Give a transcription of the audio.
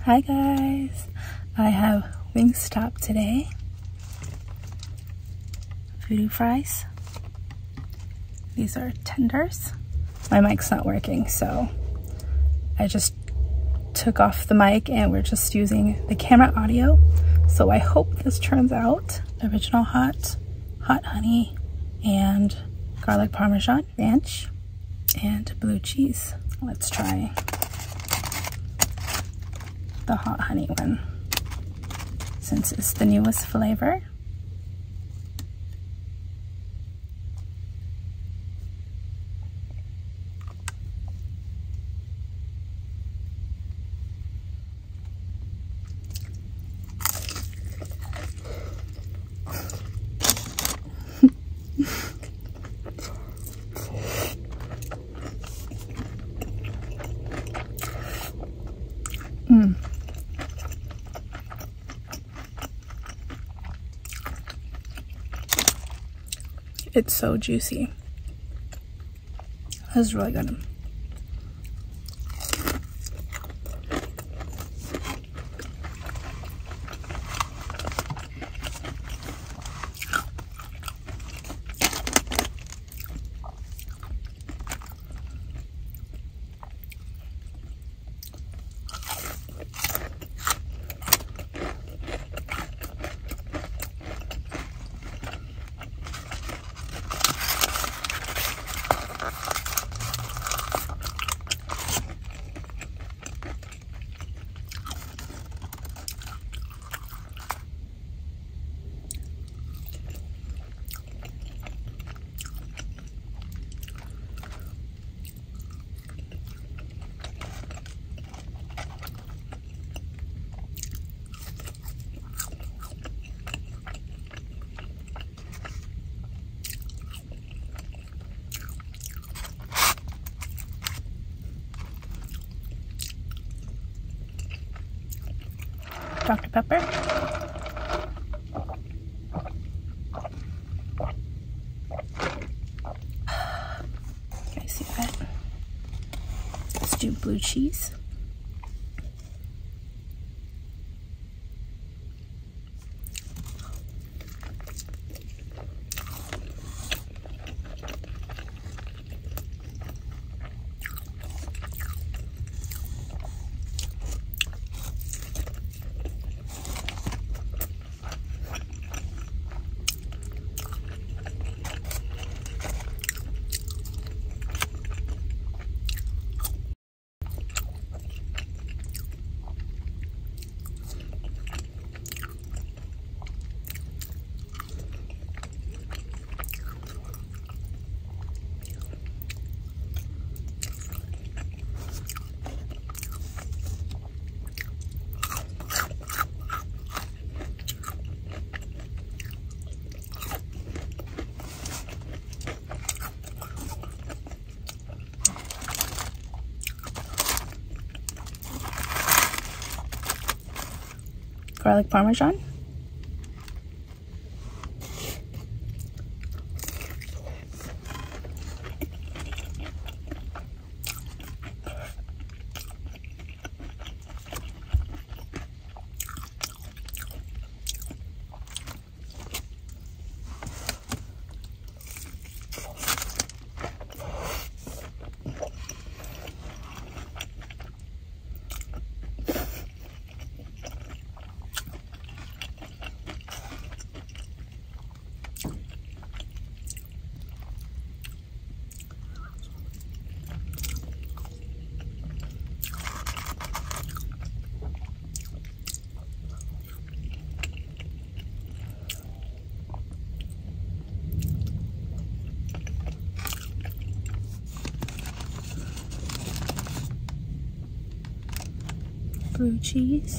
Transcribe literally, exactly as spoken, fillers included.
Hi guys, I have Wingstop today. Voodoo fries. These are tenders. My mic's not working, so I just took off the mic and we're just using the camera audio. So I hope this turns out. Original hot, hot honey, and garlic parmesan ranch, and blue cheese. Let's try the hot honey one, since it's the newest flavor. Mm. It's so juicy. This is really good. Doctor Pepper. I see that. Let's do blue cheese. Garlic parmesan. Blue cheese.